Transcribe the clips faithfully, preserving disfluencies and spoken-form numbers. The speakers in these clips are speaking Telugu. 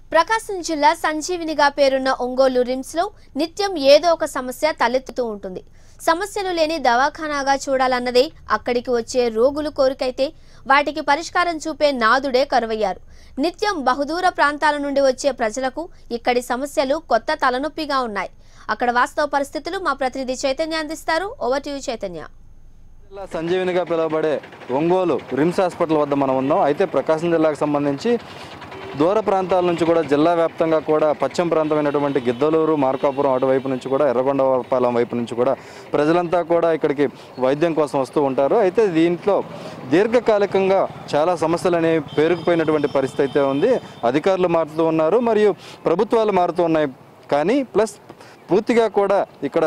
ప్రకాశం జిల్లా సంజీవినిగా పేరున్న ఒంగోలు రిమ్స్ లో నిత్యం ఏదో ఒక సమస్య తలెత్తుతూ ఉంటుంది. సమస్యలు లేని దవాఖానాగా చూడాలన్నదే అక్కడికి వచ్చే రోగులు కోరికైతే వాటికి పరిష్కారం చూపే నాదుడే కరువయ్యారు. నిత్యం బహుదూర ప్రాంతాల నుండి వచ్చే ప్రజలకు ఇక్కడి సమస్యలు కొత్త తలనొప్పిగా ఉన్నాయి. అక్కడ వాస్తవ పరిస్థితులు మా ప్రతినిధి చైతన్య అందిస్తారు. Over to you Chaitanya. జిల్లా సంజీవినిగా పిలువబడే ఒంగోలు రిమ్స్ హాస్పిటల్ వద్ద మనం ఉన్నాం. అయితే ప్రకాశం జిల్లాకు సంబంధించి దూర ప్రాంతాల నుంచి కూడా జిల్లా వ్యాప్తంగా కూడా పశ్చిమ ప్రాంతమైనటువంటి గిద్దలూరు, మార్కాపురం అటువైపు నుంచి కూడా ఎర్రగొండపాలెం వైపు నుంచి కూడా ప్రజలంతా కూడా ఇక్కడికి వైద్యం కోసం వస్తూ ఉంటారు. అయితే దీంట్లో దీర్ఘకాలికంగా చాలా సమస్యలు అనేవి పేరుకుపోయినటువంటి పరిస్థితి అయితే ఉంది. అధికారులు మారుతూ ఉన్నారు, మరియు ప్రభుత్వాలు మారుతూ ఉన్నాయి. కానీ ప్లస్ పూర్తిగా కూడా ఇక్కడ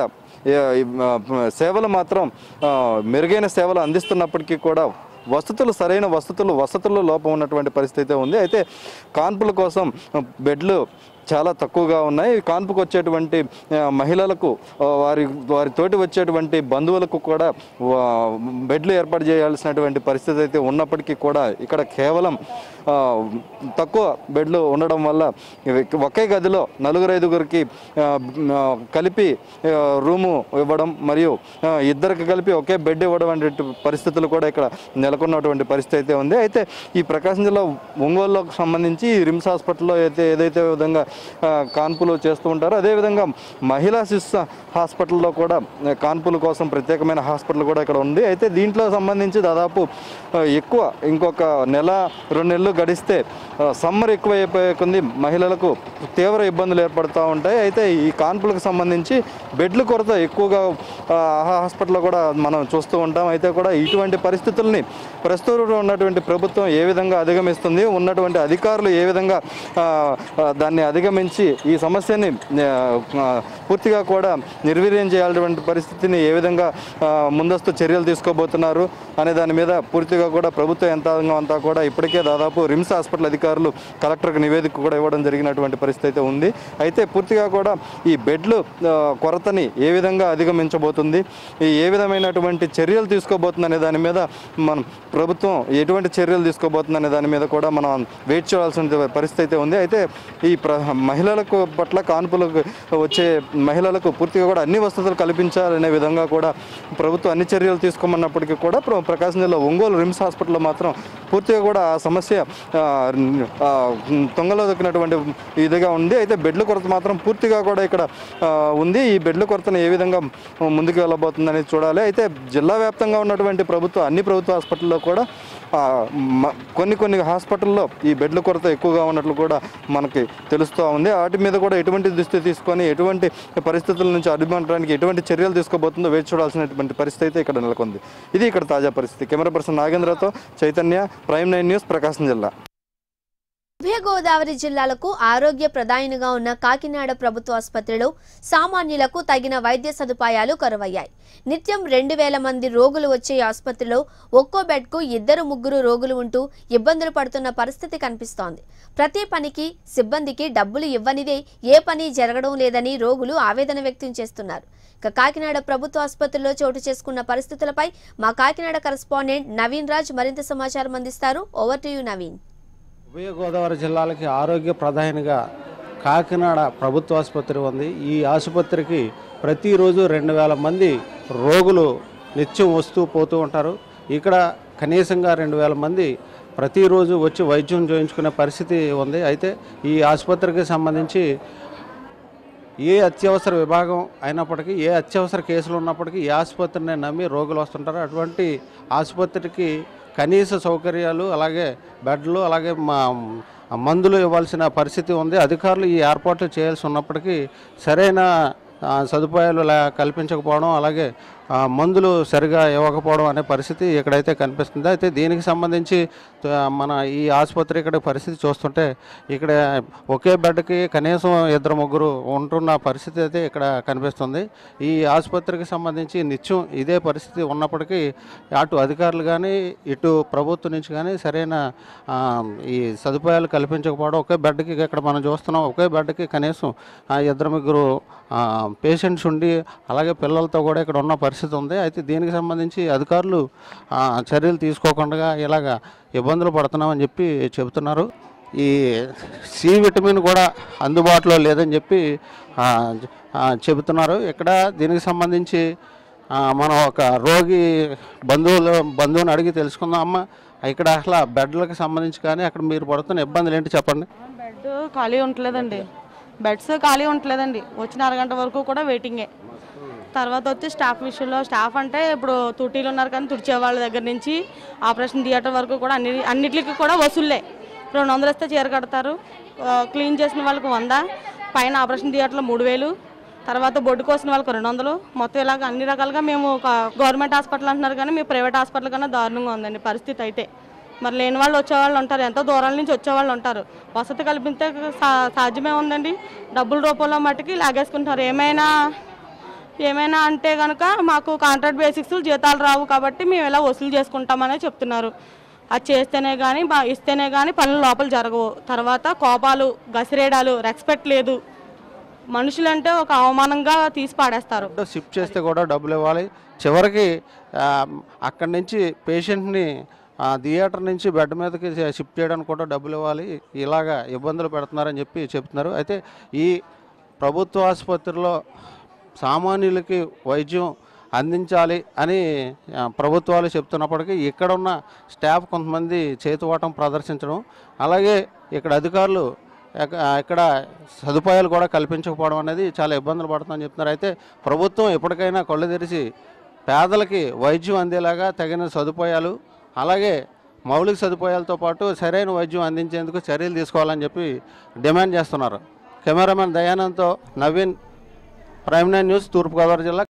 సేవలు మాత్రం మెరుగైన సేవలు అందిస్తున్నప్పటికీ కూడా వసతులు సరైన వసతులు వసతుల్లో లోపం ఉన్నటువంటి పరిస్థితి ఉంది. అయితే కాన్పుల కోసం బెడ్లు చాలా తక్కువగా ఉన్నాయి. కాన్పుకు వచ్చేటువంటి మహిళలకు వారి వారి తోటి వచ్చేటువంటి బంధువులకు కూడా బెడ్లు ఏర్పాటు చేయాల్సినటువంటి పరిస్థితి అయితే ఉన్నప్పటికీ కూడా ఇక్కడ కేవలం తక్కువ బెడ్లు ఉండడం వల్ల ఒకే గదిలో నలుగురు ఐదుగురికి కలిపి రూము ఇవ్వడం మరియు ఇద్దరికి కలిపి ఒకే బెడ్ ఇవ్వడం అనే పరిస్థితులు కూడా ఇక్కడ నెలకొన్నటువంటి పరిస్థితి అయితే ఉంది. అయితే ఈ ప్రకాశం జిల్లా ఒంగోలుకు సంబంధించి రిమ్స్ హాస్పిటల్లో అయితే ఏదైతే విధంగా కాన్పులు చేస్తూ ఉంటారు, అదేవిధంగా మహిళా శిశు హాస్పిటల్లో కూడా కాన్పుల కోసం ప్రత్యేకమైన హాస్పిటల్ కూడా ఇక్కడ ఉంది. అయితే దీంట్లో సంబంధించి దాదాపు ఎక్కువ ఇంకొక నెల రెండు నెలలు గడిస్తే సమ్మర్ ఎక్కువ అయిపోయే కొంది మహిళలకు తీవ్ర ఇబ్బందులు ఏర్పడుతూ ఉంటాయి. అయితే ఈ కాన్పులకు సంబంధించి బెడ్ల కొరత ఎక్కువగా హాస్పిటల్లో కూడా మనం చూస్తూ ఉంటాం. అయితే కూడా ఇటువంటి పరిస్థితుల్ని ప్రస్తుతం ఉన్నటువంటి ప్రభుత్వం ఏ విధంగా అధిగమిస్తుంది, ఉన్నటువంటి అధికారులు ఏ విధంగా దాన్ని అధిగమించి ఈ సమస్యని పూర్తిగా కూడా నిర్వీర్యం చేయాల్సినటువంటి పరిస్థితిని ఏ విధంగా ముందస్తు చర్యలు తీసుకోబోతున్నారు అనే దాని మీద పూర్తిగా కూడా ప్రభుత్వ యంత్రాంగం అంతా కూడా ఇప్పటికే దాదాపు రిమ్స్ హాస్పిటల్ అధికారులు కలెక్టర్కి నివేదిక కూడా ఇవ్వడం జరిగినటువంటి పరిస్థితి అయితే ఉంది. అయితే పూర్తిగా కూడా ఈ బెడ్లు కొరతని ఏ విధంగా అధిగమించబోతుంది, ఏ విధమైనటువంటి చర్యలు తీసుకోబోతుంది అనే దాని మీద మనం ప్రభుత్వం ఎటువంటి చర్యలు తీసుకోబోతుంది అనే దాని మీద కూడా మనం వెయిట్ చేయాల్సిన పరిస్థితి అయితే ఉంది. అయితే ఈ ప్ర మహిళలకు పట్ల కాన్పులకు వచ్చే మహిళలకు పూర్తిగా కూడా అన్ని వసతులు కల్పించాలనే విధంగా కూడా ప్రభుత్వం అన్ని చర్యలు తీసుకోమన్నప్పటికీ కూడా ప్రకాశం జిల్లా ఒంగోలు రిమ్స్ హాస్పిటల్లో మాత్రం పూర్తిగా కూడా ఆ సమస్య తొంగలో దొక్కినటువంటి ఇదిగా ఉంది. అయితే బెడ్ల కొరత మాత్రం పూర్తిగా కూడా ఇక్కడ ఉంది. ఈ బెడ్ల కొరతను ఏ విధంగా ముందుకు వెళ్ళబోతుందనేది చూడాలి. అయితే జిల్లా వ్యాప్తంగా ఉన్నటువంటి ప్రభుత్వ అన్ని ప్రభుత్వ హాస్పిటల్లో కూడా కొన్ని కొన్ని హాస్పిటల్లో ఈ బెడ్ల కొరత ఎక్కువగా ఉన్నట్లు కూడా మనకి తెలుస్తూ ఉంది. వాటి మీద కూడా ఎటువంటి దృష్టి తీసుకొని ఎటువంటి పరిస్థితుల నుంచి అడ్డుపడడానికి ఎటువంటి చర్యలు తీసుకోబోతుందో వేచి చూడాల్సినటువంటి పరిస్థితి అయితే ఇక్కడ నెలకొంది. ఇది ఇక్కడ తాజా పరిస్థితి. కెమెరా పర్సన్ నాగేంద్రతో Chaitanya, prime nine news, Prakasam జిల్లా. ఉభయ గోదావరి జిల్లాలకు ఆరోగ్య ప్రదాయినిగా ఉన్న కాకినాడ ప్రభుత్వ ఆసుపత్రిలో సామాన్యులకు తగిన వైద్య సదుపాయాలు కరువయ్యాయి. నిత్యం రెండు వేల మంది రోగులు వచ్చే ఆసుపత్రిలో ఒక్కో బెడ్కు ఇద్దరు ముగ్గురు రోగులు ఉంటూ ఇబ్బందులు పడుతున్న పరిస్థితి కనిపిస్తోంది. ప్రతి పనికి సిబ్బందికి డబ్బులు ఇవ్వనిదే ఏ పని జరగడం లేదని రోగులు ఆవేదన వ్యక్తం చేస్తున్నారు. ఇక కాకినాడ ప్రభుత్వ ఆసుపత్రిలో చోటు చేసుకున్న పరిస్థితులపై మా కాకినాడ కరెస్పాండెంట్ నవీన్ రాజ్ మరింత సమాచారం అందిస్తారు. Over to you Naveen. ఉభయ గోదావరి జిల్లాలకి ఆరోగ్య ప్రధానిగా కాకినాడ ప్రభుత్వ ఆసుపత్రి ఉంది. ఈ ఆసుపత్రికి ప్రతిరోజు రెండు వేల మంది రోగులు నిత్యం వస్తూ పోతూ ఉంటారు. ఇక్కడ కనీసంగా రెండు వేల మంది ప్రతిరోజు వచ్చి వైద్యం చేయించుకునే పరిస్థితి ఉంది. అయితే ఈ ఆసుపత్రికి సంబంధించి ఏ అత్యవసర విభాగం అయినప్పటికీ, ఏ అత్యవసర కేసులు ఉన్నప్పటికీ ఈ ఆసుపత్రిని నమ్మి రోగులు వస్తుంటారు. అటువంటి ఆసుపత్రికి కనీస సౌకర్యాలు, అలాగే బెడ్లు, అలాగే మా మందులు ఇవ్వాల్సిన పరిస్థితి ఉంది. అధికారులు ఈ ఏర్పాట్లు చేయాల్సి ఉన్నప్పటికీ సరైన సదుపాయాలు కల్పించకపోవడం, అలాగే మందులు సరిగా ఇవ్వకపోవడం అనే పరిస్థితి ఇక్కడైతే కనిపిస్తుంది. అయితే దీనికి సంబంధించి మన ఈ ఆసుపత్రి ఇక్కడ పరిస్థితి చూస్తుంటే ఇక్కడ ఒకే బెడ్కి కనీసం ఇద్దరు ముగ్గురు ఉంటున్న పరిస్థితి అయితే ఇక్కడ కనిపిస్తుంది. ఈ ఆసుపత్రికి సంబంధించి నిత్యం ఇదే పరిస్థితి ఉన్నప్పటికీ అటు అధికారులు కానీ ఇటు ప్రభుత్వం నుంచి కానీ సరైన ఈ సదుపాయాలు కల్పించకపోవడం, ఒకే బెడ్కి ఇక్కడ మనం చూస్తున్నాం ఒకే బెడ్కి కనీసం ఇద్దరు ముగ్గురు పేషెంట్స్ ఉండి అలాగే పిల్లలతో కూడా ఇక్కడ ఉన్న పరిస్థితి ఉంది. అయితే దీనికి సంబంధించి అధికారులు చర్యలు తీసుకోకుండా ఇలాగా ఇబ్బందులు పడుతున్నామని చెప్పి చెబుతున్నారు. ఈ సి విటమిన్ కూడా అందుబాటులో లేదని చెప్పి చెబుతున్నారు. ఇక్కడ దీనికి సంబంధించి మనం ఒక రోగి బంధువులు బంధువుని అడిగి తెలుసుకుందాం. అమ్మ, ఇక్కడ అసలు బెడ్లకు సంబంధించి కానీ అక్కడ మీరు పడుతున్న ఇబ్బందులు ఏంటి చెప్పండి. బెడ్ ఖాళీ ఉండలేదండి, బెడ్స్ ఖాళీ ఉండలేదండి. వచ్చిన అరగంట వరకు కూడా వెయిటింగే. తర్వాత వచ్చి స్టాఫ్ విషయంలో, స్టాఫ్ అంటే ఇప్పుడు తుటీలు ఉన్నారు కానీ తుడిచే వాళ్ళ దగ్గర నుంచి ఆపరేషన్ థియేటర్ వరకు కూడా అన్ని అన్నిటికీ కూడా వసూళ్ళే. రెండు వందలు ఇస్తే చీర కడతారు, క్లీన్ చేసిన వాళ్ళకి వంద, పైన ఆపరేషన్ థియేటర్లో మూడు వేలు, తర్వాత బొడ్డు కోసిన వాళ్ళకి రెండు వందలు. మొత్తం ఇలాగ అన్ని రకాలుగా మేము గవర్నమెంట్ హాస్పిటల్ అంటున్నారు కానీ మేము ప్రైవేట్ హాస్పిటల్ కన్నా దారుణంగా ఉందండి పరిస్థితి అయితే. మరి లేని వాళ్ళు వచ్చేవాళ్ళు ఉంటారు, ఎంతో దూరాల నుంచి వచ్చేవాళ్ళు ఉంటారు. వసతి కల్పిస్తే సాధ్యమే ఉందండి, డబ్బుల రూపంలో మట్టుకి లాగేసుకుంటారు. ఏమైనా ఏమైనా అంటే కనుక మాకు కాంట్రాక్ట్ బేసిక్స్ జీతాలు రావు కాబట్టి మేము ఇలా వసూలు చేసుకుంటామనే చెప్తున్నారు. అది చేస్తేనే కానీ బా ఇస్తేనే కానీ పనులు లోపల జరగవు. తర్వాత కోపాలు, గసిరేడాలు, రెస్పెక్ట్ లేదు. మనుషులంటే ఒక అవమానంగా తీసి పాడేస్తారు. షిఫ్ట్ చేస్తే కూడా డబ్బులు ఇవ్వాలి. చివరికి అక్కడి నుంచి పేషెంట్ని థియేటర్ నుంచి బెడ్ మీదకి షిఫ్ట్ చేయడానికి కూడా డబ్బులు ఇవ్వాలి. ఇలాగా ఇబ్బందులు పెడుతున్నారని చెప్పి చెప్తున్నారు. అయితే ఈ ప్రభుత్వ ఆసుపత్రిలో సామాన్యులకి వైద్యం అందించాలి అని ప్రభుత్వాలు చెప్తున్నప్పటికీ ఇక్కడున్న స్టాఫ్ కొంతమంది చేతువాటం ప్రదర్శించడం, అలాగే ఇక్కడ అధికారులు ఇక్కడ సదుపాయాలు కూడా కల్పించకపోవడం అనేది చాలా ఇబ్బందులు పడుతుందని చెప్తున్నారు. అయితే ప్రభుత్వం ఎప్పటికైనా కళ్ళు తెరిచి పేదలకి వైద్యం అందేలాగా తగిన సదుపాయాలు, అలాగే మౌలిక సదుపాయాలతో పాటు సరైన వైద్యం అందించేందుకు చర్యలు తీసుకోవాలని చెప్పి డిమాండ్ చేస్తున్నారు. కెమెరామెన్ దయానంద్తో నవీన్, ప్రైమ్ నైన్ న్యూస్, తూర్పుగోదావరి జిల్లా.